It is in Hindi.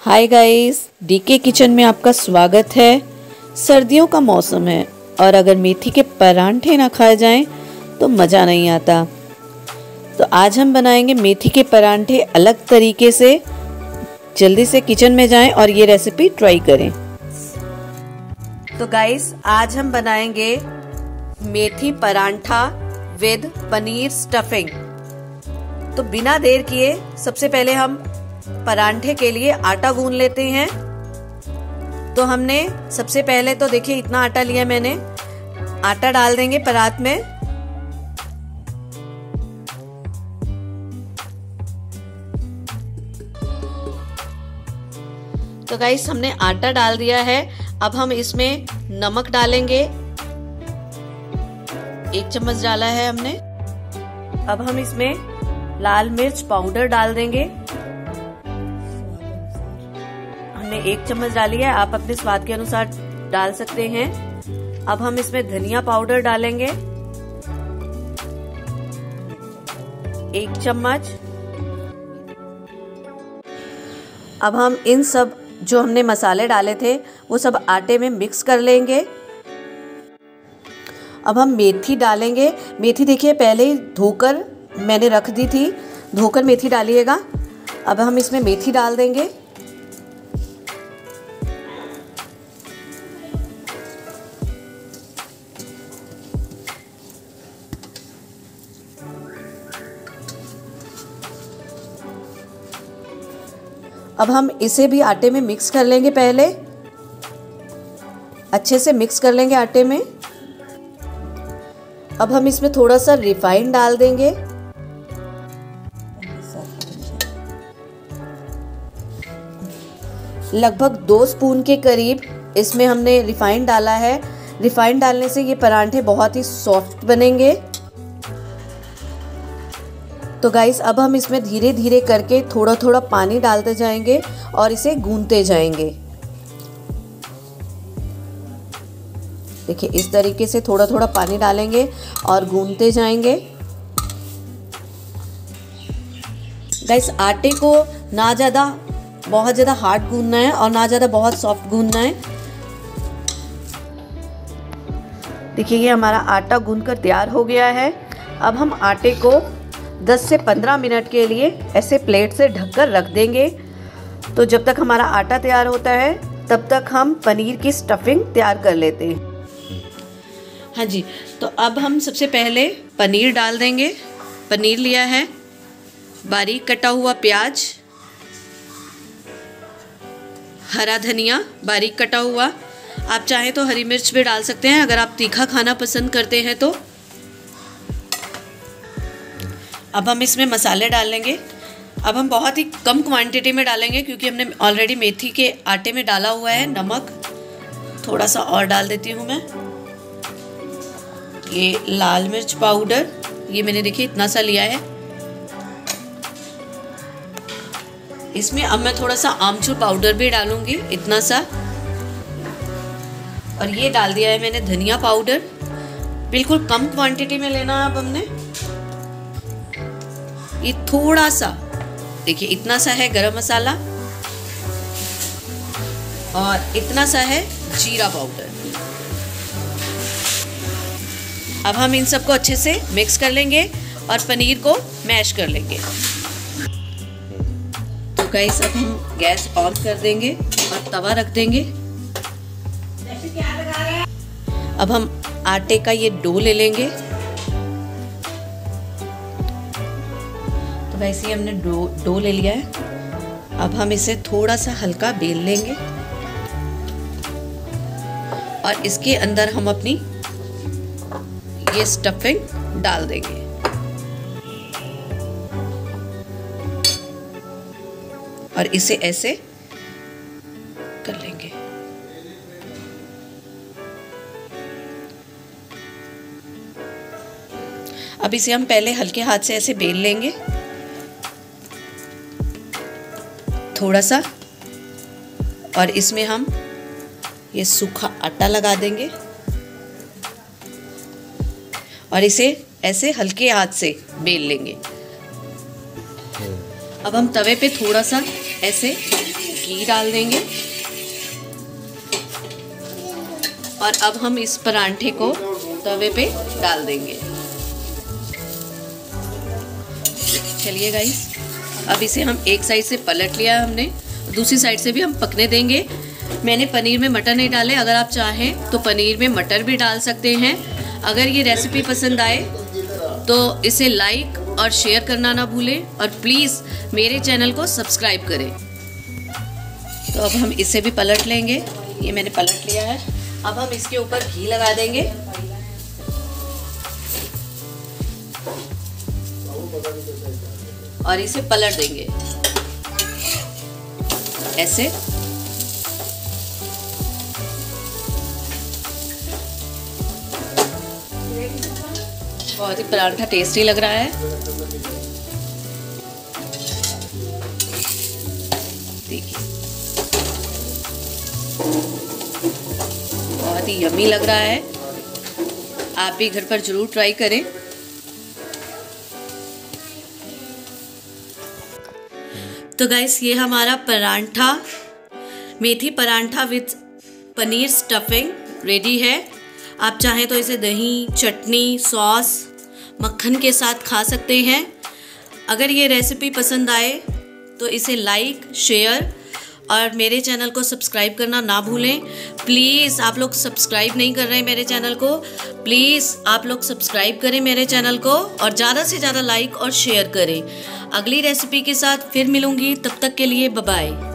हाय गाइस, डीके किचन में आपका स्वागत है। सर्दियों का मौसम है और अगर मेथी के परांठे ना खाए जाएं तो मज़ा नहीं आता। तो आज हम बनाएंगे मेथी के परांठे अलग तरीके से। जल्दी से किचन में जाएं और ये रेसिपी ट्राई करें। तो गाइस, आज हम बनाएंगे मेथी परांठा विद पनीर स्टफिंग। तो बिना देर किए सबसे पहले हम परांठे के लिए आटा गूंद लेते हैं। तो हमने सबसे पहले तो देखिए इतना आटा लिया मैंने। आटा डाल देंगे परात में। तो गाइस, हमने आटा डाल दिया है। अब हम इसमें नमक डालेंगे। 1 चम्मच डाला है हमने। अब हम इसमें लाल मिर्च पाउडर डाल देंगे। हमने 1 चम्मच डाली है, आप अपने स्वाद के अनुसार डाल सकते हैं। अब हम इसमें धनिया पाउडर डालेंगे 1 चम्मच। अब हम इन सब जो हमने मसाले डाले थे वो सब आटे में मिक्स कर लेंगे। अब हम मेथी डालेंगे। मेथी देखिए पहले ही धोकर मैंने रख दी थी। धोकर मेथी डालिएगा। अब हम इसमें मेथी डाल देंगे। अब हम इसे भी आटे में मिक्स कर लेंगे। पहले अच्छे से मिक्स कर लेंगे आटे में। अब हम इसमें थोड़ा सा रिफाइंड डाल देंगे। लगभग 2 स्पून के करीब इसमें हमने रिफाइंड डाला है। रिफाइंड डालने से ये परांठे बहुत ही सॉफ्ट बनेंगे। तो गाइस, अब हम इसमें धीरे धीरे करके थोड़ा थोड़ा पानी डालते जाएंगे और इसे गूंथते जाएंगे। देखिए इस तरीके से थोड़ा थोड़ा पानी डालेंगे और गूंथते जाएंगे। गाइस, आटे को ना ज़्यादा बहुत ज़्यादा हार्ड गूंथना है और ना ज़्यादा बहुत सॉफ्ट गूंथना है। देखिए ये हमारा आटा गूंथ कर तैयार हो गया है। अब हम आटे को 10 से 15 मिनट के लिए ऐसे प्लेट से ढककर रख देंगे। तो जब तक हमारा आटा तैयार होता है तब तक हम पनीर की स्टफिंग तैयार कर लेते हैं। हाँ जी, तो अब हम सबसे पहले पनीर डाल देंगे। पनीर लिया है, बारीक कटा हुआ प्याज, हरा धनिया बारीक कटा हुआ। आप चाहें तो हरी मिर्च भी डाल सकते हैं अगर आप तीखा खाना पसंद करते हैं तो। अब हम इसमें मसाले डाल लेंगे। अब हम बहुत ही कम क्वांटिटी में डालेंगे क्योंकि हमने ऑलरेडी मेथी के आटे में डाला हुआ है। नमक थोड़ा सा और डाल देती हूँ मैं। ये लाल मिर्च पाउडर, ये मैंने देखिए इतना सा लिया है। इसमें अब मैं थोड़ा सा आमचूर पाउडर भी डालूंगी, इतना सा। और ये डाल दिया है मैंने धनिया पाउडर। बिल्कुल कम क्वांटिटी में लेना है अब हमने। ये थोड़ा सा देखिए इतना सा है गरम मसाला और इतना सा है जीरा पाउडर। अब हम इन सबको अच्छे से मिक्स कर लेंगे और पनीर को मैश कर लेंगे। तो गाइस, अब हम गैस ऑन कर देंगे और तवा रख देंगे। अब हम आटे का ये डो ले लेंगे। वैसे ही हमने डो ले लिया है। अब हम इसे थोड़ा सा हल्का बेल लेंगे और इसके अंदर हम अपनी ये स्टफिंग डाल देंगे। और इसे ऐसे कर लेंगे। अब इसे हम पहले हल्के हाथ से ऐसे बेल लेंगे थोड़ा सा, और इसमें हम ये सूखा आटा लगा देंगे और इसे ऐसे हल्के हाथ से बेल लेंगे। अब हम तवे पे थोड़ा सा ऐसे घी डाल देंगे और अब हम इस परांठे को तवे पे डाल देंगे। चलिए गाइस, अब इसे हम एक साइड से पलट लिया हमने, दूसरी साइड से भी हम पकने देंगे। मैंने पनीर में मटर नहीं डाले, अगर आप चाहें तो पनीर में मटर भी डाल सकते हैं। अगर ये रेसिपी पसंद आए तो इसे लाइक और शेयर करना ना भूलें और प्लीज़ मेरे चैनल को सब्सक्राइब करें। तो अब हम इसे भी पलट लेंगे, ये मैंने पलट लिया है। अब हम इसके ऊपर घी लगा देंगे और इसे पलट देंगे ऐसे। बहुत ही पराठा टेस्टी लग रहा है। देखिए बहुत ही यम्मी लग रहा है, आप भी घर पर जरूर ट्राई करें। तो गाइस, ये हमारा paratha, methi paratha with paneer stuffing ready है। आप चाहें तो इसे दही, चटनी, सॉस, मक्खन के साथ खा सकते हैं। अगर ये रेसिपी पसंद आए तो इसे लाइक, शेयर और मेरे चैनल को सब्सक्राइब करना ना भूलें। प्लीज़, आप लोग सब्सक्राइब नहीं कर रहे हैं मेरे चैनल को, प्लीज़ आप लोग सब्सक्राइब करें मेरे चैनल को और ज़्यादा से ज़्यादा लाइक और शेयर करें। अगली रेसिपी के साथ फिर मिलूँगी, तब तक के लिए बाय बाय।